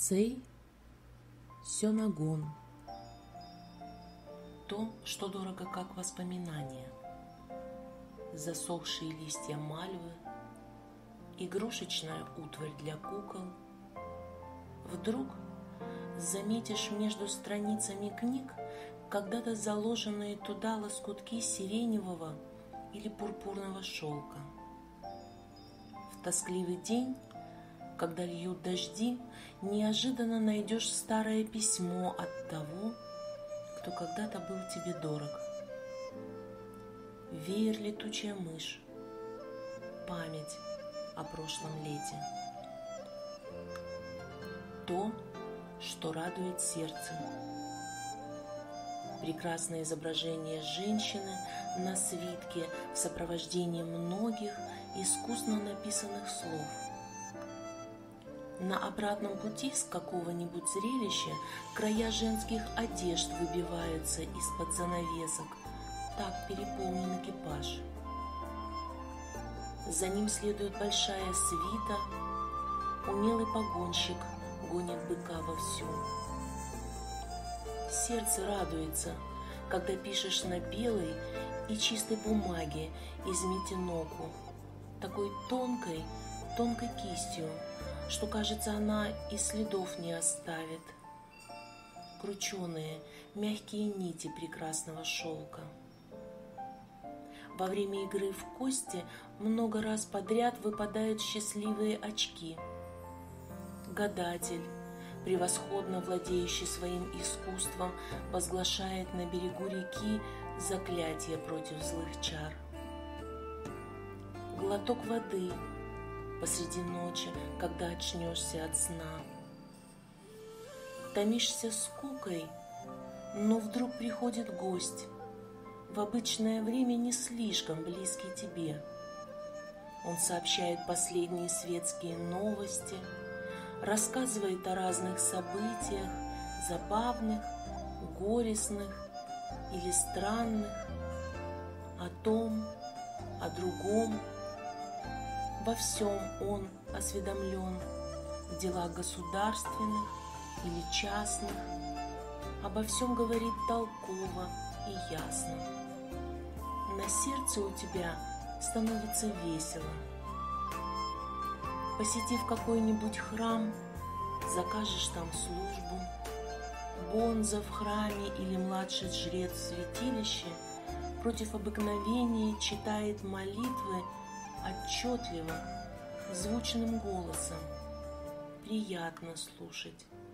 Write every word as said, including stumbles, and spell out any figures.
Сэй Сёнагун. То, что дорого как воспоминание. Засохшие листья мальвы, игрушечная утварь для кукол. Вдруг заметишь между страницами книг когда-то заложенные туда лоскутки сиреневого или пурпурного шелка. В тоскливый день, когда льют дожди, неожиданно найдешь старое письмо от того, кто когда-то был тебе дорог. Веер летучая мышь, память о прошлом лете. То, что радует сердце. Прекрасное изображение женщины на свитке в сопровождении многих искусно написанных слов. На обратном пути с какого-нибудь зрелища края женских одежд выбиваются из-под занавесок. Так переполнен экипаж. За ним следует большая свита. Умелый погонщик гонит быка вовсю. Сердце радуется, когда пишешь на белой и чистой бумаге из митиноку, такой тонкой, тонкой кистью, что, кажется, она и следов не оставит. Крученые, мягкие нити прекрасного шелка. Во время игры в кости много раз подряд выпадают счастливые очки. Гадатель, превосходно владеющий своим искусством, возглашает на берегу реки заклятие против злых чар. Глоток воды посреди ночи, когда очнешься от сна. Томишься скукой, но вдруг приходит гость, в обычное время не слишком близкий тебе. Он сообщает последние светские новости, рассказывает о разных событиях, забавных, горестных или странных, о том, о другом. Во всем он осведомлен, в делах государственных или частных, обо всем говорит толково и ясно. На сердце у тебя становится весело. Посетив какой-нибудь храм, закажешь там службу. Бонза в храме или младший жрец в святилище против обыкновения читает молитвы отчетливо, звучным голосом. Приятно слушать.